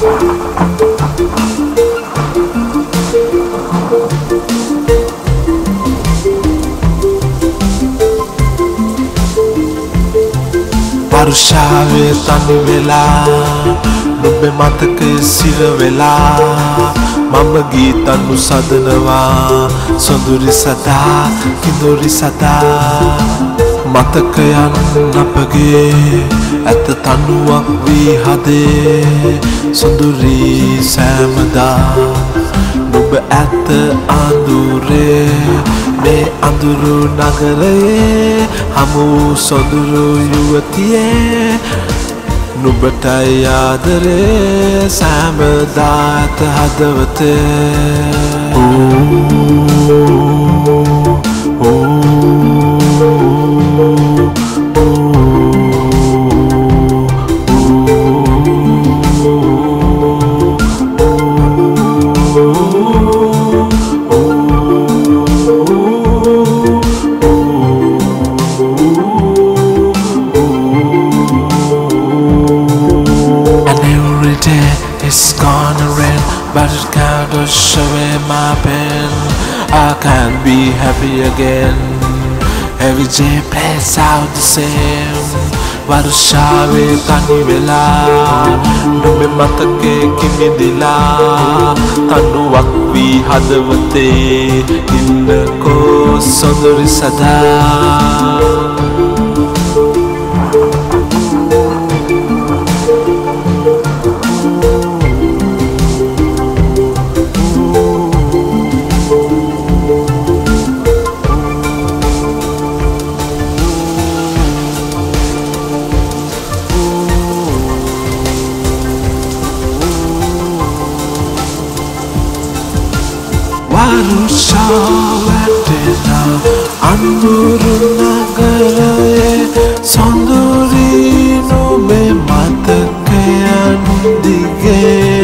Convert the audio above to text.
වර්ෂාවේ තනි වෙලා නුඹේ මතකයේ සිර වෙලා මම ගීතනු සදනවා සොඳුරි සදා කිඳුරි සදා මතකයන් අපගේ ඇත තනුවක් වී හදේ සොඳුරි සෑමදා නුඹ ඇත අඳුරේ මේ අඳුරු නගරයේ හමු සොඳුරු යුවතියේ නුඹටයි ආදරේ සෑමදාත හදවතේ It's gonna rain, but it can't wash away my pain. I can't be happy again. Every day plays out the same. වර්ෂාවේ තනි වෙලා නුඹේ මතකයේ කිමිදිලා තනුවක් වී හදවතේ ඉන්නකෝ සොඳුරි සදා වර්ෂාවැටෙන අඳුරු නගරයේ සොඳුරි නුඹේ මතකයන් දිගේ